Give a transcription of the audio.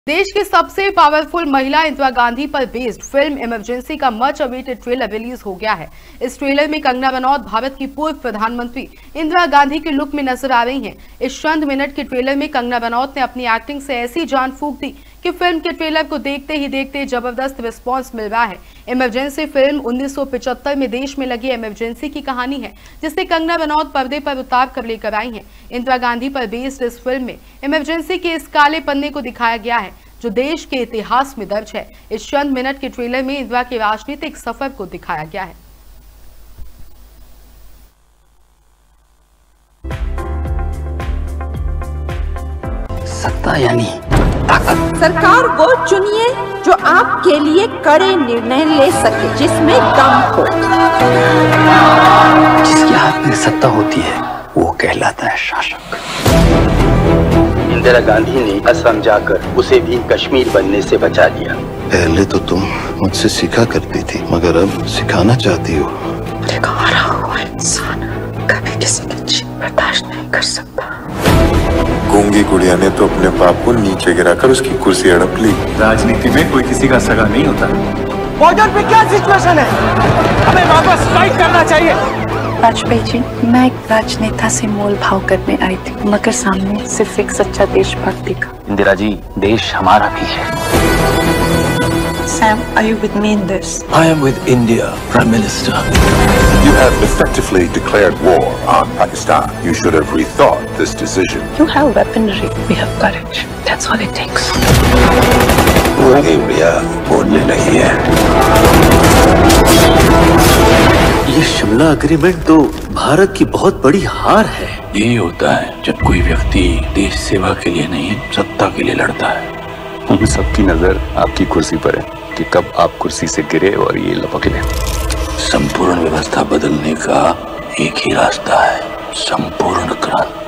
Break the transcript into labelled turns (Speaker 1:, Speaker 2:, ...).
Speaker 1: देश की सबसे पावरफुल महिला इंदिरा गांधी पर बेस्ड फिल्म इमरजेंसी का मच अवेटेड ट्रेलर रिलीज हो गया है। इस ट्रेलर में कंगना रनौत भारत की पूर्व प्रधानमंत्री इंदिरा गांधी के लुक में नजर आ रही हैं। इस चंद मिनट के ट्रेलर में कंगना रनौत ने अपनी एक्टिंग से ऐसी जान फूंक दी कि फिल्म के ट्रेलर को देखते ही देखते जबरदस्त रिस्पांस मिल रहा है। इमरजेंसी फिल्म 1975 में देश में लगी इमरजेंसी की कहानी है, जिसे कंगना रनौत पर्दे पर उतार कर लेकर आई हैं। इंदिरा गांधी पर बेस्ड इस फिल्म में इमरजेंसी के इस काले पन्ने को दिखाया गया है जो देश के इतिहास में दर्ज है। इस चंद मिनट के ट्रेलर में इंदिरा के राजनीतिक सफर को दिखाया गया है।
Speaker 2: सत्ता यानी ताकत।
Speaker 3: सरकार वो चुनिए जो आपके लिए कड़े निर्णय ले सके, जिसमें दम हो।
Speaker 2: जिसके हाथ में सत्ता होती है वो कहलाता है शासक।
Speaker 4: इंदिरा गांधी ने असम जाकर उसे भी कश्मीर बनने से बचा लिया।
Speaker 5: पहले तो तुम मुझसे सीखा करती थी, मगर अब सिखाना चाहती हो।
Speaker 3: एक हारा हुआ इंसान कभी किसी की जीत बर्दाश्त नहीं कर सकता।
Speaker 6: गूंगी गुड़िया ने तो अपने बाप को नीचे गिराकर उसकी कुर्सी हड़प ली।
Speaker 7: राजनीति में कोई किसी का सगा नहीं होता।
Speaker 8: बॉर्डर पे क्या सिचुएशन है? हमें वापस फाइट करना चाहिए।
Speaker 9: वाजपेयी जी, मैं एक राजनेता से मोल भाव करने आई थी, मगर सामने सिर्फ एक सच्चा देशभक्त दिखा।
Speaker 2: इंदिरा जी, देश हमारा भी है।
Speaker 9: Sam, are you with me in this?
Speaker 10: I am with India, Prime Minister.
Speaker 6: You have effectively declared war on Pakistan. You should have rethought this decision.
Speaker 9: You have weaponry, we have courage. That's all it takes.
Speaker 6: बोलने नहीं है।
Speaker 10: ये Shimla agreement तो भारत की बहुत बड़ी हार है।
Speaker 7: ये होता है जब कोई व्यक्ति देश सेवा के लिए नहीं, सत्ता के लिए लड़ता है।
Speaker 6: हम सबकी नजर आपकी कुर्सी पर है कि कब आप कुर्सी से गिरे और ये लपक लें।
Speaker 7: संपूर्ण व्यवस्था बदलने का एक ही रास्ता है, संपूर्ण क्रांति।